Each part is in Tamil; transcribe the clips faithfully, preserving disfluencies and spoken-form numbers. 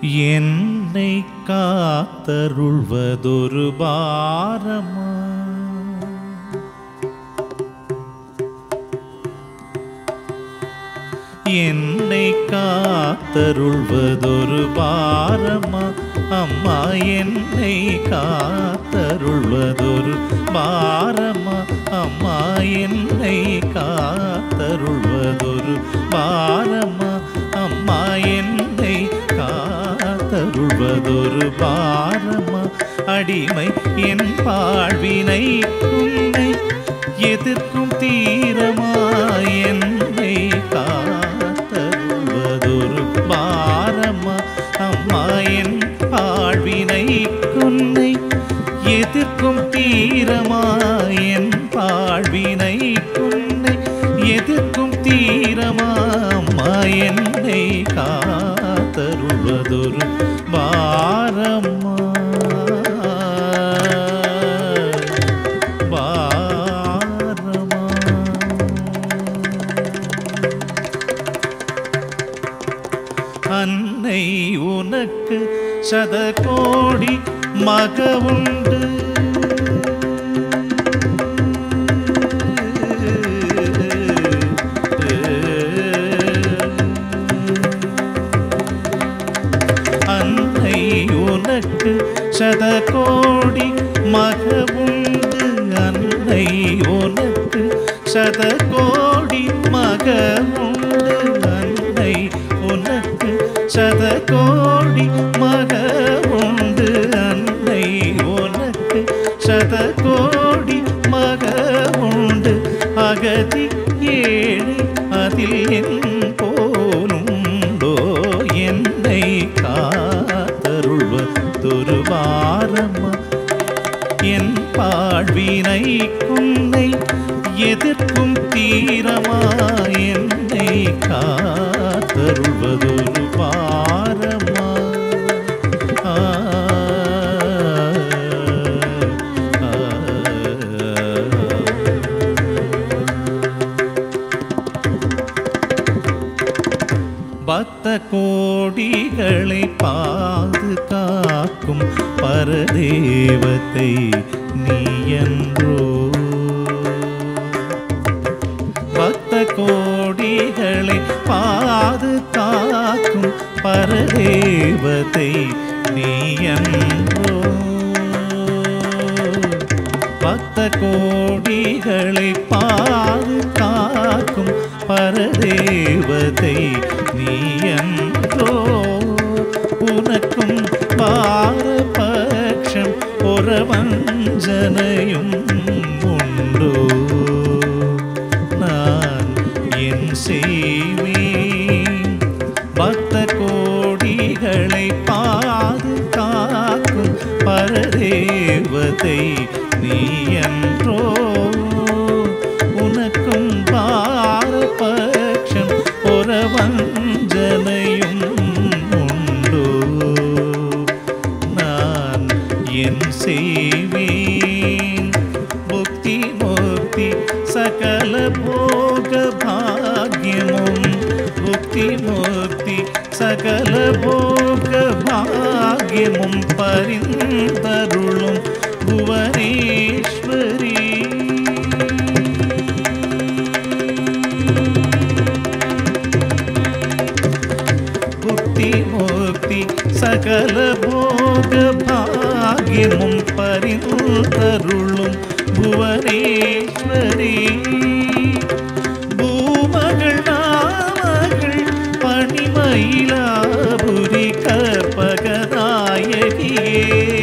என்னை காத்தருள்வதொரு பாரமா என்னை காத்தருள்வதொரு பாரமா அம்மா என்னை காத்தருள்வதொரு பாரமா அம்மா என்னை காத்தருள்வதொரு பாரமா அம்மா என்னை காத்தருள்வதொரு பாரமா அடிமை என் வாழ்வினை உன்னை எதிர்க்கும் தீரமா என்னை காத்தருள்வதொரு பாரமா அம்மா என் வாழ்வினை உன்னை எதிர்க்கும் தீரமா என் வாழ்வினை உன்னை எதிர்க்கும் தீரமா அம்மா என்னை காத்தருள்வதொரு பாரமா பாரமா அன்னை உனக்கு சதகோடி மக உண்டு அன்னை உனக்கு சதகோடி மக உண்டு அன்னை உனக்கு சதகோடி மக உண்டு அன்னை உனக்கு சதகோடி மக உண்டு அன்னை உனக்கு சதகோடி மக உண்டு அகதி ஏழு அதில் என் போலுண்டோ என்னை காத்தருள்வதொரு பாரமா என் வாழ்வினை உன்னை எதிர்க்கும் தீரமா என்னை காத்தருள்வதொரு பாரமா ஆ பக்த கோடிகளை பாதுகாக்கும் பரதேவத்தை நீ என்றோ பக்த கோடிகளை பாதுகாக்கும் பரதேவத்தை நீ என்றோ பக்த கோடிகளை பாதுகாக்கும் பரதேவதை நீ என்றோ உனக்கும் பாரபட்சம் ஒரு வஞ்சனையும் உண்டோ நான் என் செய்வேன் பக்த கோடிகளை பாதுகாக்கும் பரதேவதை நீ என்றோ உனக்கும் பாரபட்சம் ஒரு வஞ்சனையும் உண்டோ நான் என் செய்வேன் முக்தி முக்தி சகல போக பாக்யமும் முக்தி முக்தி சகல போக பாக்யமும் பரிந்தருளும் புவனேஸ்வரி முக்தி முக்தி சகல போக பாக்யமும் பரிந்தருளும் புவனேஸ்வரி பூமகள் நாமகள் பணிமயிலாபுரி கற்பகநாயகியே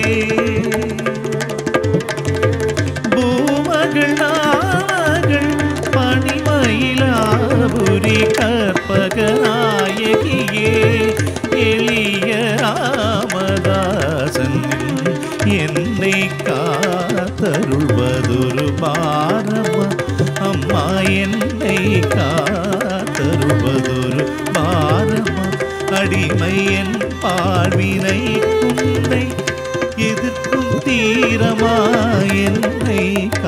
பூமகள் நாமகள் பணிமயிலாபுரி கற்பகநாயகியே எளிய ராமதாசன் என்னை காத்தருள்வதொரு பாரமா அம்மா என்னை காத்தருள்வதொரு பாரமா அடிமை என் வாழ்வினை உன்னை எதிர்க்கும் தீரமா என்னை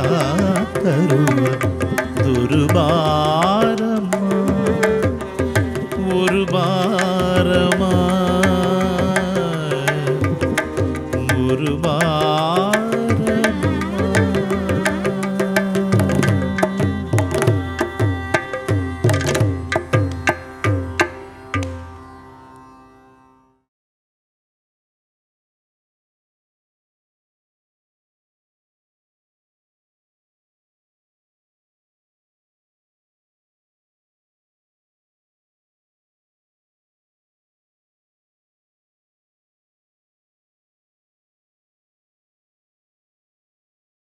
காத்தருள்வதொரு பாரமா ஒரு பாரமா